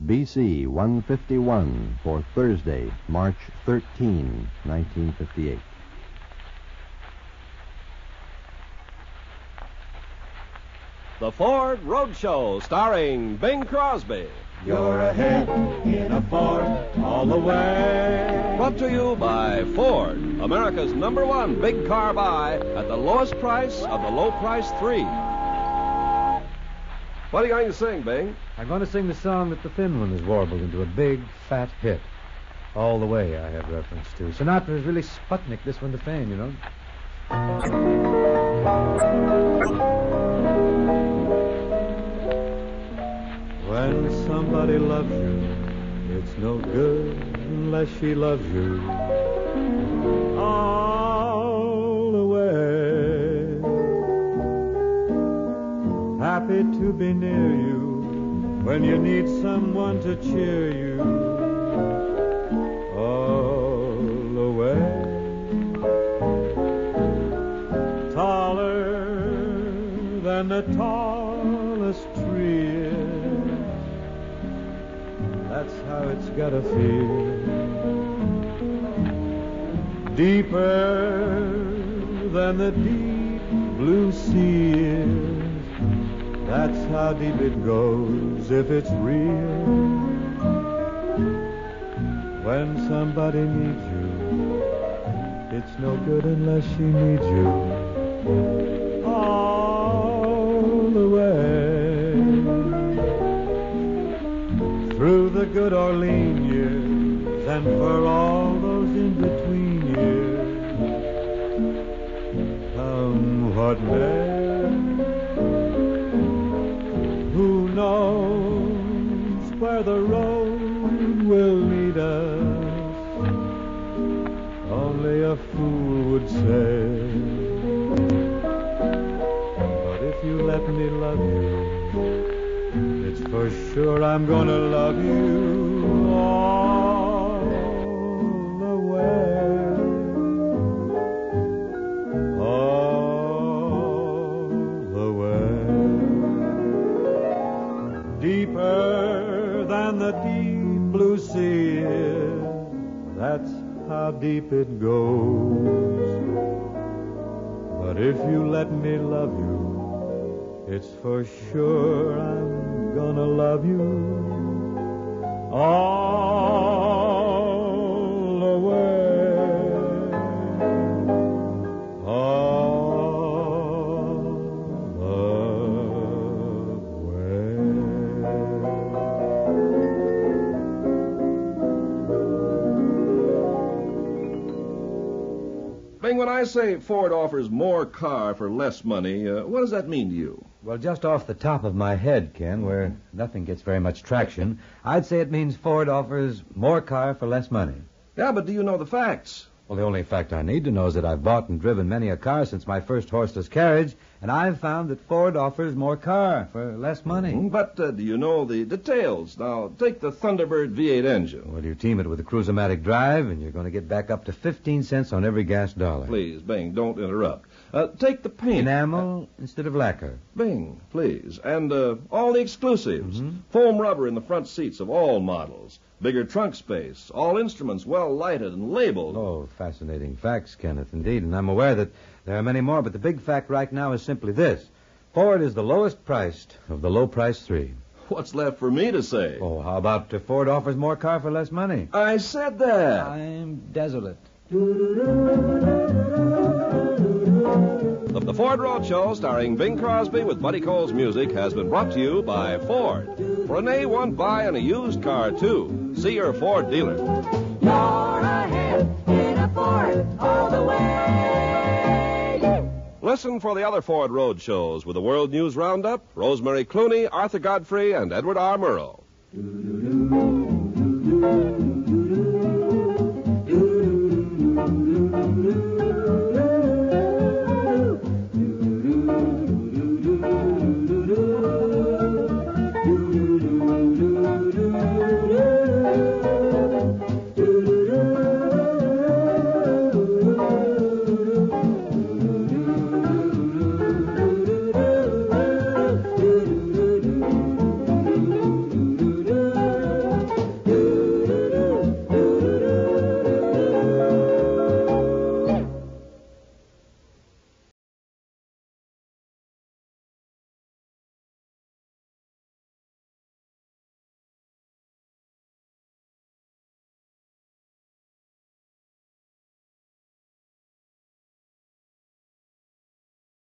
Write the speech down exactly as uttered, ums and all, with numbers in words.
B C one fifty-one for Thursday, March thirteenth, nineteen fifty-eight. The Ford Roadshow, starring Bing Crosby. You're ahead in a Ford all the way. Brought to you by Ford, America's number one big car buy at the lowest price of the low price three. What are you going to sing, Bing? I'm going to sing the song that the thin one has warbled into a big, fat hit. All the Way, I have reference to. Sinatra's really Sputnik this one to fame, you know. When somebody loves you, it's no good unless she loves you all the way. Happy to be near you when you need someone to cheer you all the way. Taller than the tallest tree is, that's how it's gotta feel. Deeper than the deep blue sea is, that's how deep it goes if it's real. When somebody needs you, it's no good unless she needs you all the way. Through the good or lean years, and for all those in between years, come what may. Who knows where the road will lead us? Only a fool would say. But if you let me love you, it's for sure I'm gonna love you all the way. All the way. Deeper than the deep blue sea is, that's how deep it goes. But if you let me love you, it's for sure I'm gonna love you all the way. All the way. Bing, when I say Ford offers more car for less money, uh, what does that mean to you? Well, just off the top of my head, Ken, where nothing gets very much traction, I'd say it means Ford offers more car for less money. Yeah, but do you know the facts? Well, the only fact I need to know is that I've bought and driven many a car since my first horseless carriage, and I've found that Ford offers more car for less money. Mm, But uh, do you know the details? Now, take the Thunderbird V eight engine. Well, you team it with a Cruiser-Matic drive, and you're going to get back up to fifteen cents on every gas dollar. Please, Bing, don't interrupt. Uh, take the paint. Enamel instead of lacquer. Bing, please. And uh, all the exclusives. Mm-hmm. Foam rubber in the front seats of all models. Bigger trunk space. All instruments well lighted and labeled. Oh, fascinating facts, Kenneth, indeed. And I'm aware that there are many more, but the big fact right now is simply this. Ford is the lowest priced of the low price three. What's left for me to say? Oh, how about uh, Ford offers more car for less money? I said that. I'm desolate. The, the Ford Roadshow, starring Bing Crosby with Buddy Cole's music, has been brought to you by Ford. For an A one buy and a used car, too. See your Ford dealer. You're ahead in a Ford all the way. Listen for the other Ford Road shows with the World News Roundup, Rosemary Clooney, Arthur Godfrey, and Edward R. Murrow.